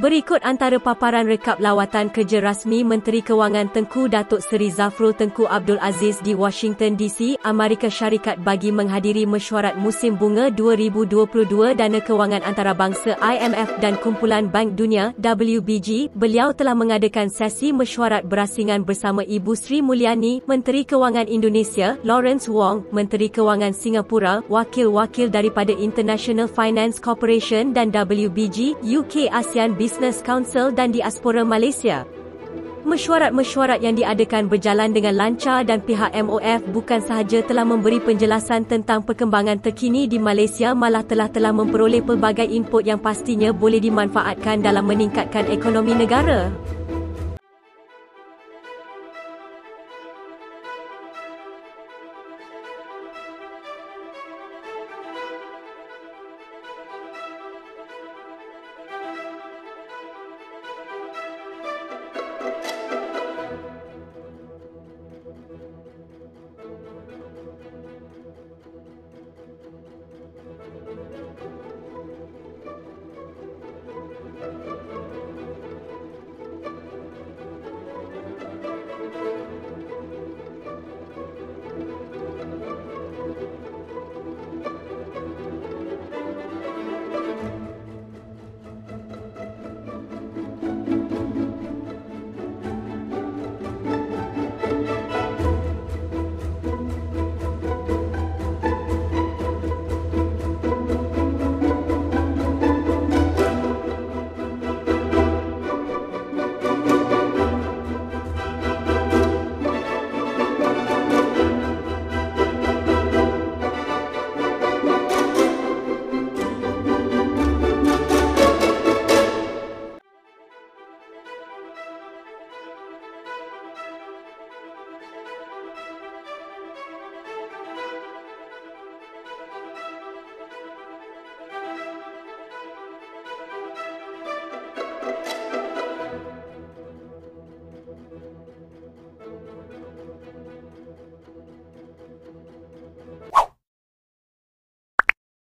Berikut antara paparan rekap lawatan kerja rasmi Menteri Kewangan Tengku Datuk Seri Zafrul Tengku Abdul Aziz di Washington DC, Amerika Syarikat bagi menghadiri mesyuarat musim bunga 2022 Dana Kewangan Antarabangsa IMF dan Kumpulan Bank Dunia WBG. Beliau telah mengadakan sesi mesyuarat berasingan bersama Ibu Sri Mulyani, Menteri Kewangan Indonesia, Lawrence Wong, Menteri Kewangan Singapura, wakil-wakil daripada International Finance Corporation dan WBG, UK ASEAN Business Council dan Diaspora Malaysia. Mesyuarat-mesyuarat yang diadakan berjalan dengan lancar dan pihak MOF bukan sahaja telah memberi penjelasan tentang perkembangan terkini di Malaysia, malah telah memperoleh pelbagai input yang pastinya boleh dimanfaatkan dalam meningkatkan ekonomi negara.